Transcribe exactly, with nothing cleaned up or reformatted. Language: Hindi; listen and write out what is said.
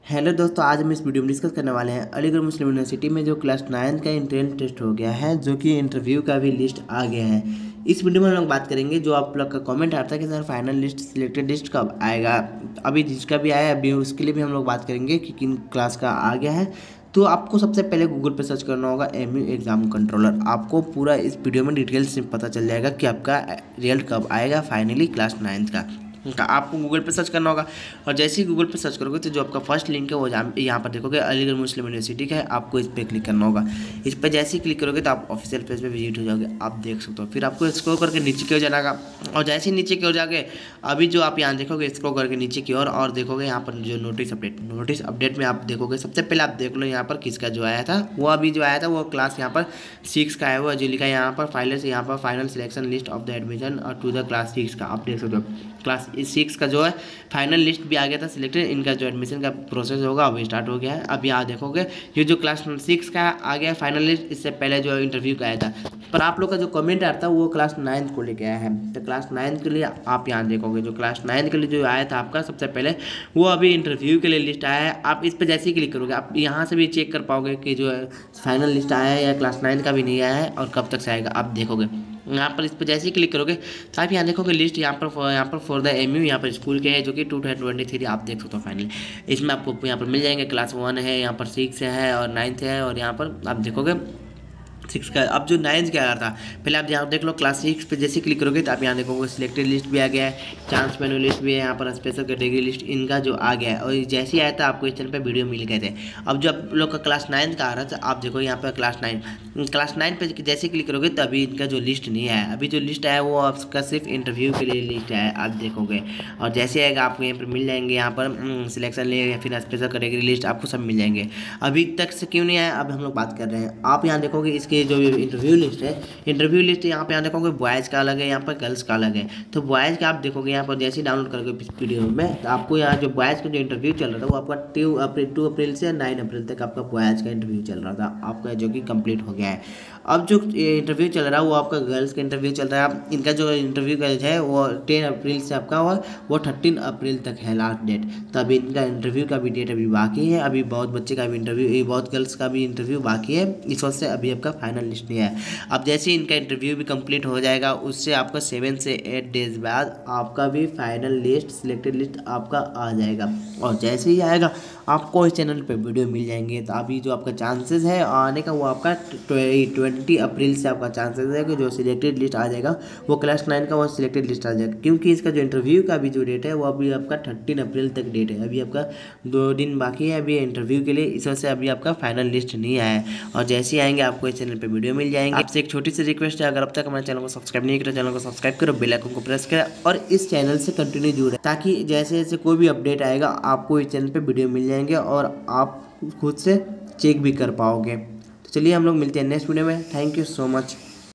हेलो दोस्तों, आज हम इस वीडियो में डिस्कस करने वाले हैं अलीगढ़ मुस्लिम यूनिवर्सिटी में जो क्लास नाइन्थ का इंट्रेंस टेस्ट हो गया है, जो कि इंटरव्यू का भी लिस्ट आ गया है। इस वीडियो में हम लोग बात करेंगे जो आप लोग का कमेंट आता है कि sir final list selected list कब आएगा। अभी जिसका भी आया अभी उसके लिए भी हम लोग बात करेंगे कि किन क्लास का आ गया है। तो आपको सबसे पहले गूगल पे सर्च करना होगा एम यू एग्ज़ाम कंट्रोलर। आपको पूरा इस वीडियो में डिटेल्स से पता चल जाएगा कि आपका रिजल्ट कब आएगा फाइनली क्लास नाइन्थ का। का आपको गूगल पे सर्च करना होगा और जैसे ही गूगल पे सर्च करोगे तो जो आपका फर्स्ट लिंक है वो यहाँ पर देखोगे अलीगढ़ मुस्लिम यूनिवर्सिटी का है। आपको इस पर क्लिक करना होगा। इस पर जैसे ही क्लिक करोगे तो आप ऑफिशियल पेज पे विजिट हो जाओगे। आप देख सकते हो। फिर आपको स्क्रॉल करके नीचे की ओर जाना होगा और जैसे ही नीचे की ओर जाओगे अभी जो आप यहाँ देखोगे स्क्रॉल करके नीचे की ओर और देखोगे यहाँ पर जो नोटिस अपडेट नोटिस अपडेट में आप देखोगे सबसे पहले आप देख लो यहाँ पर किसका जो आया था। वो अभी जो आया था वो क्लास यहाँ पर सिक्स का है। वो जो लिखा है यहाँ पर फाइनल यहाँ पर final selection list of the admission और टू द क्लास सिक्स का आप देख सकते हो। क्लास सिक्स का जो है फाइनल लिस्ट भी आ गया था सिलेक्टेड। इनका जो एडमिशन का प्रोसेस होगा अभी स्टार्ट हो गया है। अब यहाँ देखोगे ये जो क्लास सिक्स का आ गया है फाइनल लिस्ट, इससे पहले जो इंटरव्यू का आया था। पर आप लोग का जो कमेंट आता है वो क्लास नाइन्थ को लेके आया है। तो क्लास नाइन्थ के लिए आप यहाँ देखोगे जो क्लास नाइन्थ के लिए जो आया था आपका सबसे पहले वो अभी इंटरव्यू के लिए लिस्ट आया है। आप इस पर जैसे ही क्लिक करोगे आप यहाँ से भी चेक कर पाओगे कि जो है फाइनल लिस्ट आया है या क्लास नाइन्थ का भी नहीं आया है और कब तक से आएगा। आप देखोगे यहाँ पर इस पर जैसे ही क्लिक करोगे तो आप यहाँ देखोगे लिस्ट यहाँ पर यहाँ पर फॉर द एम यू यहाँ पर स्कूल के है जो कि टू थाउजेंड ट्वेंटी थ्री आप देख सकते हो फाइनली। इसमें आपको यहाँ पर मिल जाएंगे क्लास वन है, यहाँ पर सिक्स है और नाइन्थ है और यहाँ पर आप देखोगे सिक्स का। अब जो नाइन्थ क्या आ रहा था पहले आप यहाँ देख लो क्लास सिक्स पे जैसे क्लिक करोगे तो आप यहाँ देखोगे सिलेक्टेड लिस्ट भी आ गया है, चांस मेनू लिस्ट भी है, यहाँ पर स्पेशल कैटेगरी लिस्ट इनका जो आ गया है। और जैसे ही आया था आपको इस चैनल पे वीडियो मिल गए थे। अब जो आप लोग का क्लास नाइन्थ का आ रहा था आप देखो यहाँ पर क्लास नाइन क्लास नाइन पे जैसे क्लिक करोगे तो अभी इनका जो लिस्ट नहीं है। अभी जो लिस्ट आया वो आपका सिर्फ इंटरव्यू के लिए लिस्ट है आप देखोगे। और जैसे आएगा आपको यहाँ पर मिल जाएंगे यहाँ पर सिलेक्शन ले या फिर स्पेशल कैटेगरी लिस्ट आपको सब मिल जाएंगे। अभी तक से क्यों नहीं आया अब हम लोग बात कर रहे हैं। आप यहाँ देखोगे इसके जो इंटरव्यू लिस्ट है इंटरव्यू लिस्ट यहाँ पे यहाँ देखोगे बॉयज़ का अलग है, यहाँ पर गर्ल्स का अलग है। तो बॉयज़ का आप देखोगे यहाँ पर जैसे ही डाउनलोड करोगे इस वीडियो में तो आपको यहाँ जो बॉयज़ का जो इंटरव्यू चल रहा था वो आपका टू अप्रैल टू अप्रैल से नाइन अप्रैल तक आपका बॉयज़ का इंटरव्यू चल रहा था आपका जो कि कंप्लीट हो गया है। अब जो इंटरव्यू चल रहा है वो आपका गर्ल्स का इंटरव्यू चल रहा है। इनका जो इंटरव्यू का है वो टेन अप्रैल से आपका और वो थर्टीन अप्रैल तक है लास्ट डेट। तो अभी इनका इंटरव्यू का भी डेट अभी बाकी है। अभी बहुत बच्चे का भी इंटरव्यू बहुत गर्ल्स का भी इंटरव्यू बाकी है। इस वजह से अभी आपका फाइनल लिस्ट नहीं है। अब जैसे इनका इंटरव्यू भी कंप्लीट हो जाएगा उससे आपका सेवन से एट डेज बाद आपका भी फाइनल लिस्ट सिलेक्टेड लिस्ट आपका आ जाएगा। और जैसे ही आएगा आपको इस चैनल पे वीडियो मिल जाएंगे। तो अभी जो आपका चांसेस है आने का वो आपका ट्वेंटी अप्रैल से आपका चांसेस है कि जो सिलेक्टेड लिस्ट आ जाएगा वो क्लास नाइन का वो सिलेक्टेड लिस्ट आ जाएगा। क्योंकि इसका जो इंटरव्यू का भी जो डेट है वो अभी आपका थर्टीन अप्रैल तक डेट है। अभी आपका दो दिन बाकी है अभी इंटरव्यू के लिए। इस वजह से अभी आपका फाइनल लिस्ट नहीं आया है। और जैसे ही आएंगे आपको इस चैनल पर वीडियो मिल जाएंगे। आपसे एक छोटी सी रिक्वेस्ट है, अगर अब तक हमारे चैनल को सब्सक्राइब नहीं किया चैनल को सब्सक्राइब करो, बेल आइकन को प्रेस करें और इस चैनल से कंटिन्यू जुड़े ताकि जैसे जैसे कोई भी अपडेट आएगा आपको इस चैनल पे वीडियो मिल जाएंगे और आप खुद से चेक भी कर पाओगे। तो चलिए हम लोग मिलते हैं नेक्स्ट वीडियो में। Thank you so much.